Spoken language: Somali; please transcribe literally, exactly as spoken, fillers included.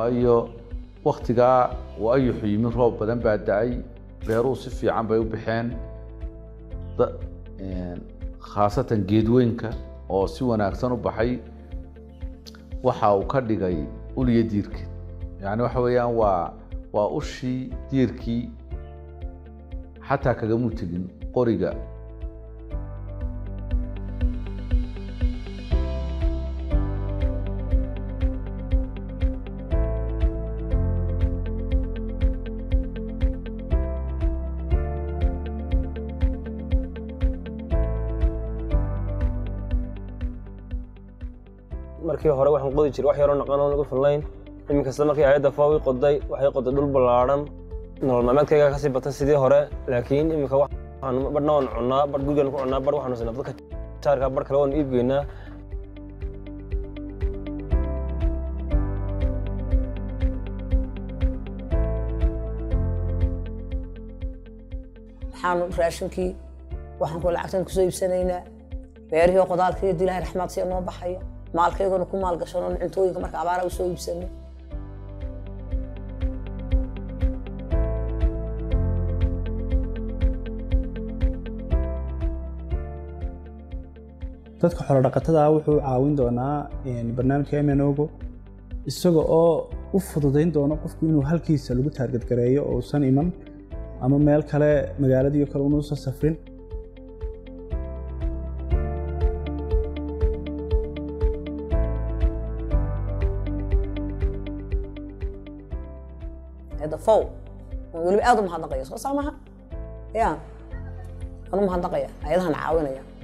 waayo waqtigaa waa ay xuyimi roob badan baa da'ay beeruhu si fiican bay u bixeen khaasatan geedweynka oo si wanaagsan u baxay waxa uu ka dhigay uliya diirka yani waxa weeyaan waa waa ushii diirkii xataa kaga mutigin qoriga markii hore waxaan qodi jiray wax yar oo naqan oo lagu filayn iminka sida markii hay'adda F A O qoday waxay qoday dhul ballaaran nolol maalmeedkayga ka sii batay sidii hore laakiin iminka waxaan badna oo cunaa bad gurigan ku cunaa bad waxaan sanad dadka taarka bar kale oo iib geynaa waxaan raashinkii waxaan ku lacagtan ku soo iibsanaynaa beerihii qodaalkii Ilaahay raxmad si noo baxayo maalkayguna ku maal gashano cuntooyinka marka abaara u soo iibsano dadka xoolo dhaqatada ah wuxuu caawin doonaa in barnaamijka M N O-gu isaga oo u fududeyn doona qofku inuu halkiisa lagu taarget gareeyo oo san iman ama meel kale magaalada iyo kale uu soo safrin هذا F A O ولي أدم هذا قياس صح معها يا أنا ما هذا قياس أيضا نعاونها